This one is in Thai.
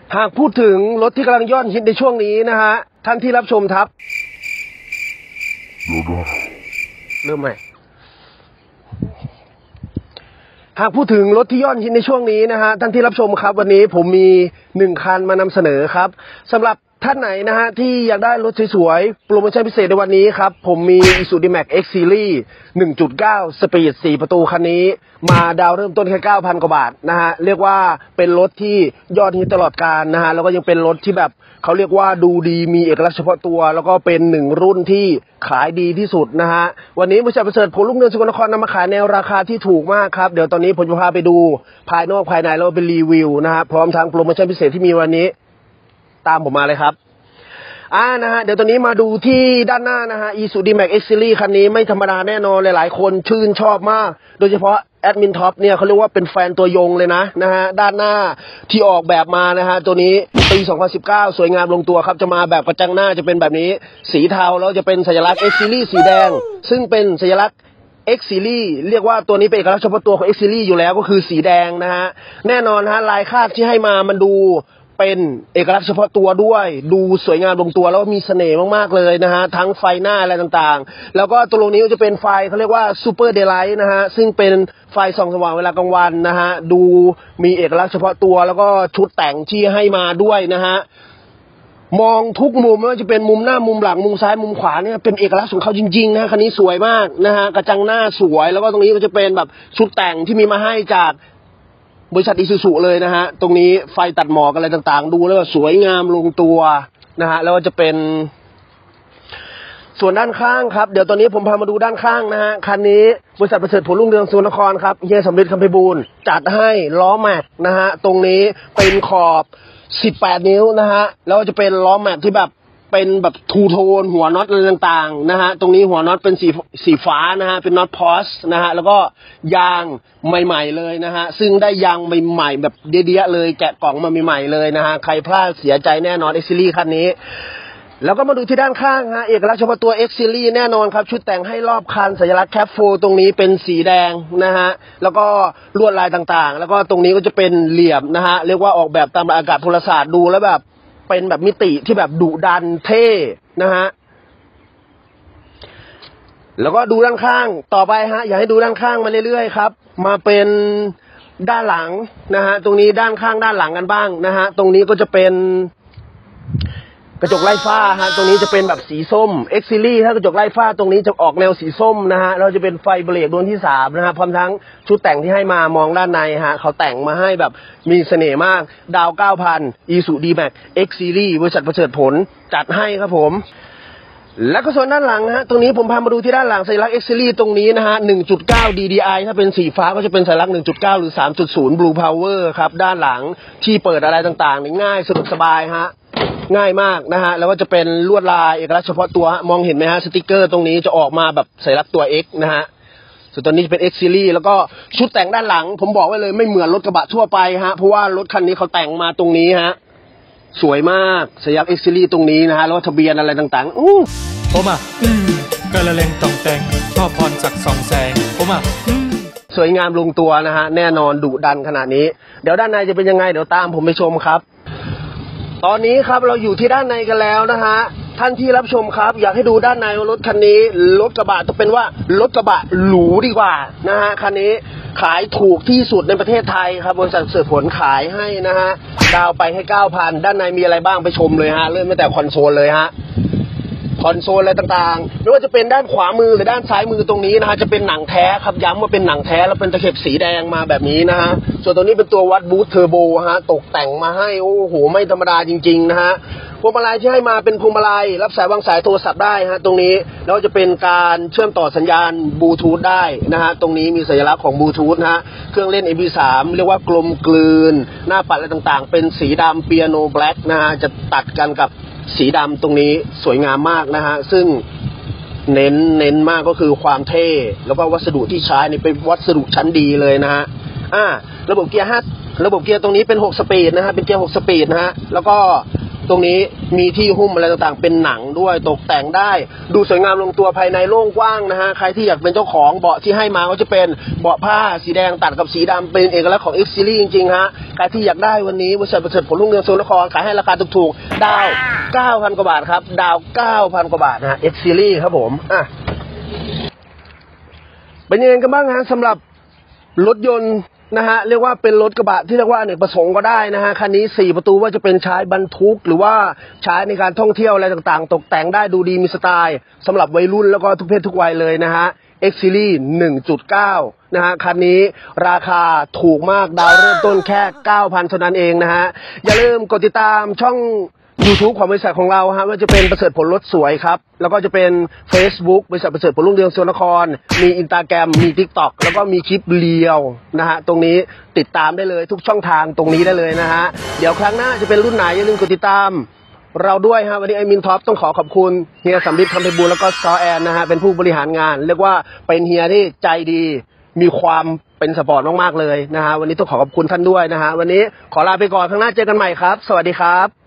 หากพูดถึงรถที่กำลังยอดฮิตในช่วงนี้นะฮะท่านที่รับชมครับเริ่มใหม่หากพูดถึงรถที่ยอดฮิตในช่วงนี้นะฮะท่านที่รับชมครับวันนี้ผมมี1คันมานำเสนอครับสำหรับท่านไหนนะฮะที่อยากได้รถสวยๆโปรโมชั่นพิเศษในวันนี้ครับผมมี Isuzu D-Max X Series 1.9 สปีด4ประตูคันนี้มาดาวเริ่มต้นแค่ 9,000 กว่าบาทนะฮะเรียกว่าเป็นรถที่ยอดฮิตตลอดกาลนะฮะแล้วก็ยังเป็นรถที่แบบเขาเรียกว่าดูดีมีเอกลักษณ์เฉพาะตัวแล้วก็เป็น1รุ่นที่ขายดีที่สุดนะฮะวันนี้บริษัทประเสริฐผลรุ่งเรืองสกลนครนำมาขายในราคาที่ถูกมากครับเดี๋ยวตอนนี้ผมจะพาไปดูภายนอกภายในแล้วเป็นรีวิวนะฮะพร้อมทั้งโปรโมชั่นพิเศษที่มีวันนี้ตามผมมาเลยครับนะฮะเดี๋ยวตอนนี้มาดูที่ด้านหน้านะฮะ Isuzu D-Max X Series คันนี้ไม่ธรรมดาแน่นอนหลายๆคนชื่นชอบมากโดยเฉพาะแอดมินท็อปเนี่ยเขาเรียกว่าเป็นแฟนตัวยงเลยนะฮะด้านหน้าที่ออกแบบมานะฮะตัวนี้ปี 2019 สวยงามลงตัวครับจะมาแบบกระจังหน้าจะเป็นแบบนี้สีเทาแล้วจะเป็นสัญลักษณ์ X Series สีแดงซึ่งเป็นสัญลักษณ์ X Series เรียกว่าตัวนี้เป็นเอกลักษณ์เฉพาะตัวของ X Series อยู่แล้วก็คือสีแดงนะฮะแน่นอนฮะลายคาดที่ให้มามันดูเป็นเอกลักษณ์เฉพาะตัวด้วยดูสวยงามลงตัวแล้วมีเสน่ห์มากๆเลยนะฮะทั้งไฟหน้าอะไรต่างๆแล้วก็ตรงนี้ก็จะเป็นไฟเขาเรียกว่าซูเปอร์เดย์ไลท์นะฮะซึ่งเป็นไฟส่องสว่างเวลากลางวันนะฮะดูมีเอกลักษณ์เฉพาะตัวแล้วก็ชุดแต่งที่ให้มาด้วยนะฮะมองทุกมุมไม่ว่าจะเป็นมุมหน้ามุมหลังมุมซ้ายมุมขวาเนี่ยเป็นเอกลักษณ์ของเขาจริงๆนะคันนี้สวยมากนะฮะกระจังหน้าสวยแล้วก็ตรงนี้ก็จะเป็นแบบชุดแต่งที่มีมาให้จากบริษัทอิซูซุเลยนะฮะตรงนี้ไฟตัดหมอกอะไรต่างๆดูแล้วสวยงามลงตัวนะฮะแล้วก็จะเป็นส่วนด้านข้างครับเดี๋ยวตอนนี้ผมพามาดูด้านข้างนะฮะคันนี้บริษัทประเสริฐผลรุ่งเรืองสกลนครครับเฮียสำริดคำไพบูลย์จัดให้ล้อแม็กนะฮะตรงนี้เป็นขอบ18 นิ้วนะฮะแล้วจะเป็นล้อแม็กที่แบบเป็นแบบทูโทนหัวน็อตอะไรต่างๆนะฮะตรงนี้หัวน็อตเป็นสีฟ้านะฮะเป็นน็อตพอสนะฮะแล้วก็ยางใหม่ๆเลยนะฮะซึ่งได้ยางใหม่ๆแบบเดี้ยๆเลยแกะกล่องมาใหม่ๆเลยนะฮะใครพลาดเสียใจแน่นอน X Series คันนี้แล้วก็มาดูที่ด้านข้างฮะเอกลักษณ์เฉพาะตัว X Series แน่นอนครับชุดแต่งให้รอบคันสัญลักษณ์แคปโฟตรงนี้เป็นสีแดงนะฮะแล้วก็ลวดลายต่างๆแล้วก็ตรงนี้ก็จะเป็นเหลี่ยมนะฮะเรียกว่าออกแบบตามอากาศพลศาสตร์ดูแล้วแบบเป็นแบบมิติที่แบบดุดันเท่นะฮะแล้วก็ดูด้านข้างต่อไปฮะอยากให้ดูด้านข้างมาเรื่อยๆครับมาเป็นด้านหลังนะฮะตรงนี้ด้านข้างด้านหลังกันบ้างนะฮะตรงนี้ก็จะเป็นกระจกไล่ฟ้าฮะตรงนี้จะเป็นแบบสีส้ม X Series ถ้ากระจกไล่ฟ้าตรงนี้จะออกแนวสีส้มนะฮะเราจะเป็นไฟเบรกดวงที่3นะฮะพร้อมทั้งชุดแต่งที่ให้มามองด้านในฮะเขาแต่งมาให้แบบมีเสน่ห์มากดาว 9,000 Isuzu D-Max X Series บริษัทประเสริฐผลจัดให้ครับผมแล้วก็ส่วนด้านหลังฮะตรงนี้ผมพามาดูที่ด้านหลังสัญลักษณ์ X Series ตรงนี้นะฮะ 1.9 DDI ถ้าเป็นสีฟ้าก็จะเป็นสัญลักษณ์ 1.9 หรือ 3.0 Blue Power ครับด้านหลังที่เปิดอะไรต่างๆง่ายสะดวกสบายฮะง่ายมากนะฮะแล้วก็จะเป็นลวดลายเอกลักษณ์เฉพาะตัวมองเห็นไหมฮะสติกเกอร์ตรงนี้จะออกมาแบบสัญลักษณ์ตัว X นะฮะส่วนตัวนี้จะเป็น X Series แล้วก็ชุดแต่งด้านหลังผมบอกไว้เลยไม่เหมือนรถกระบะทั่วไปฮะเพราะว่ารถคันนี้เขาแต่งมาตรงนี้ฮะสวยมากสัญลักษณ์ X Series ตรงนี้นะฮะแล้วก็ทะเบียนอะไรต่างๆผมกระเลงต่องแต่งชอบพรจากสองแสงผมสวยงามลงตัวนะฮะแน่นอนดุดันขนาดนี้เดี๋ยวด้านในจะเป็นยังไงเดี๋ยวตามผมไปชมครับตอนนี้ครับเราอยู่ที่ด้านในกันแล้วนะฮะท่านที่รับชมครับอยากให้ดูด้านในรถคันนี้รถกระบะต้องเป็นว่ารถกระบะหรูดีกว่านะฮะคันนี้ขายถูกที่สุดในประเทศไทยครับบริษัทเสริฐผลขายให้นะฮะดาวไปให้ 9,000 ด้านในมีอะไรบ้างไปชมเลยฮะเริ่มตั้งแต่คอนโซลเลยฮะคอนโซลอะไรต่างๆไม่ว่าจะเป็นด้านขวามือหรือด้านซ้ายมือตรงนี้นะฮะจะเป็นหนังแท้ครับย้ำว่าเป็นหนังแท้แล้วเป็นตะเข็บสีแดงมาแบบนี้นะฮะส่วนตัวนี้เป็นตัววัดบูทเทอร์โบฮะตกแต่งมาให้โอ้โหไม่ธรรมดาจริงๆนะฮะพวงมาลัยที่ให้มาเป็นพวงมาลัยรับสายวางสายโทรศัพท์ได้ฮะตรงนี้แล้วจะเป็นการเชื่อมต่อสัญญาณบลูทูธได้นะฮะตรงนี้มีสัญลักษณ์ของบลูทูธนะฮะเครื่องเล่น MP3 เรียกว่ากลมกลืนหน้าปัดอะไรต่างๆเป็นสีดำเปียโนแบล็กนะฮะจะตัดกันกับสีดำตรงนี้สวยงามมากนะฮะซึ่งเน้นมากก็คือความเท่แล้วก็วัสดุที่ใช้นี่เป็นวัสดุชั้นดีเลยนะฮะระบบเกียร์ตรงนี้เป็น6สปีดนะฮะเป็นเกียร์6สปีดนะฮะแล้วก็ตรงนี้มีที่หุ้มอะไรต่างๆเป็นหนังด้วยตกแต่งได้ดูสวยงามลงตัวภายในโล่งกว้างนะฮะใครที่อยากเป็นเจ้าของเบาะที่ให้มาก็จะเป็นเบาะผ้าสีแดงตัดกับสีดำเป็นเอกลักษณ์ของ X Series จริงๆฮะใครที่อยากได้วันนี้บริษัทประเสริฐผลรุ่งเรืองสกลนครขายให้ราคาถูกๆดาว 9,000 กว่าบาทครับดาว 9,000 กว่าบาทนะฮะ X Series ครับผมเป็นยังไงกันบ้างฮะสำหรับรถยนต์นะฮะเรียกว่าเป็นรถกระบะที่เรียกว่าอเนกประสงค์ก็ได้นะฮะคันนี้4ประตูว่าจะเป็นใช้บรรทุกหรือว่าใช้ในการท่องเที่ยวอะไรต่างๆตกแต่งได้ดูดีมีสไตล์สำหรับวัยรุ่นแล้วก็ทุกเพศทุกวัยเลยนะฮะ X Series 1.9 นะฮะคันนี้ราคาถูกมากดาวเริ่มต้นแค่ 9,000 เท่านั้นเองนะฮะอย่าลืมกดติดตามช่องYouTube ของบริษัทของเราฮะว่าจะเป็นประเสริฐผลรถสวยครับแล้วก็จะเป็น Facebook บริษัทประเสริฐผลรุ่งเรืองสกลนครมี Instagram มี TikTok แล้วก็มีคลิปเรียวนะฮะตรงนี้ติดตามได้เลยทุกช่องทางตรงนี้ได้เลยนะฮะเดี๋ยวครั้งหน้าจะเป็นรุ่นไหนอย่าลืมกดติดตามเราด้วยฮะวันนี้ไอมินท็อปต้องขอบคุณเฮียสำริดคำไพบูลย์แล้วก็ซอแอนนะฮะเป็นผู้บริหารงานเรียกว่าเป็นเฮียที่ใจดีมีความเป็นสปอร์ตมากๆเลยนะฮะวันนี้ต้องขอบคุณท่านด้วยนะฮะวันนี้ขอลาไปก่อนครั้งหน้าเจอกันใหม่ครับสวัสดีครับ